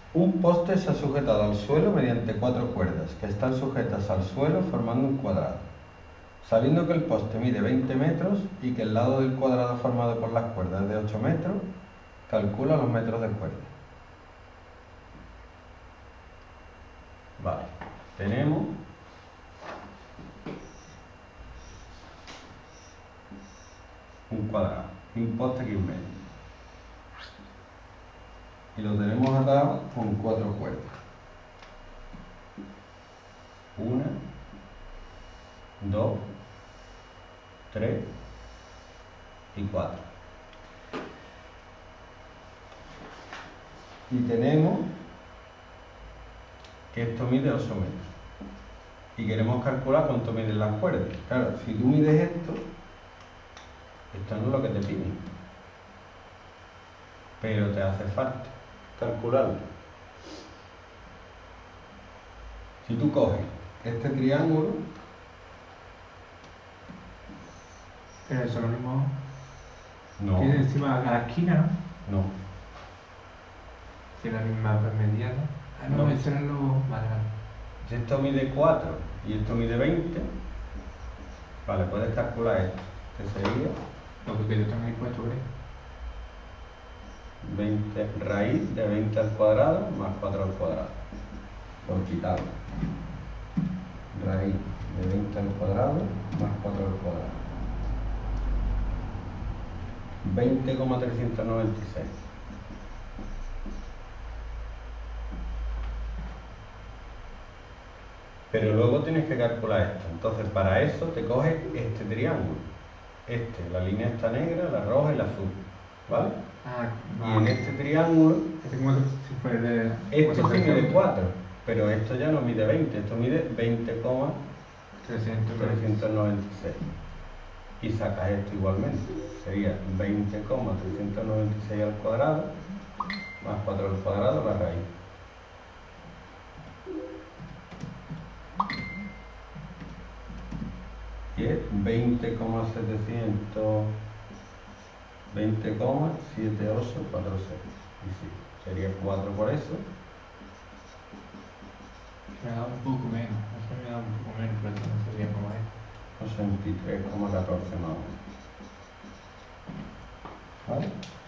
Un poste se ha sujetado al suelo mediante 4 cuerdas que están sujetas al suelo formando un cuadrado. Sabiendo que el poste mide 20 metros y que el lado del cuadrado formado por las cuerdas es de 8 metros, calcula los metros de cuerda. Vale, tenemos un cuadrado y un poste aquí en medio. Y lo tenemos atado con 4 cuerdas. 1, 2, 3 y 4. Y tenemos que esto mide 8 metros. Y queremos calcular cuánto miden las cuerdas. Claro, si tú mides esto no es lo que te piden. Pero te hace falta calcularlo. Si tú coges este triángulo... Pero eso es lo mismo No. que encima de la esquina, ¿no? No. Tiene la misma mediana. Ah, no, No. eso era lo... Vale, vale. Si esto mide 4 y esto mide 20, vale, puedes calcular esto, que sería Lo que yo tengo ahí puesto, ¿crees? 20 raíz de 20 al cuadrado más 4 al cuadrado, por quitarlo. Raíz de 20 al cuadrado más 4 al cuadrado. 20,396. Pero luego tienes que calcular esto. Entonces, para eso te coges este triángulo. La línea está negra, la roja y la azul. ¿Vale? Ah, Y en este triángulo, este como si fuera de... esto sí mide 4, pero esto ya no mide 20, esto mide 20,396. Y sacas esto igualmente. Sería 20,396 al cuadrado más 4 al cuadrado la raíz. Y es 20,7846. Y sí, sería 4 por eso. Me da un poco menos, eso me da un poco menos, pero esto no sería como esto. 83,14 más o menos. ¿Vale?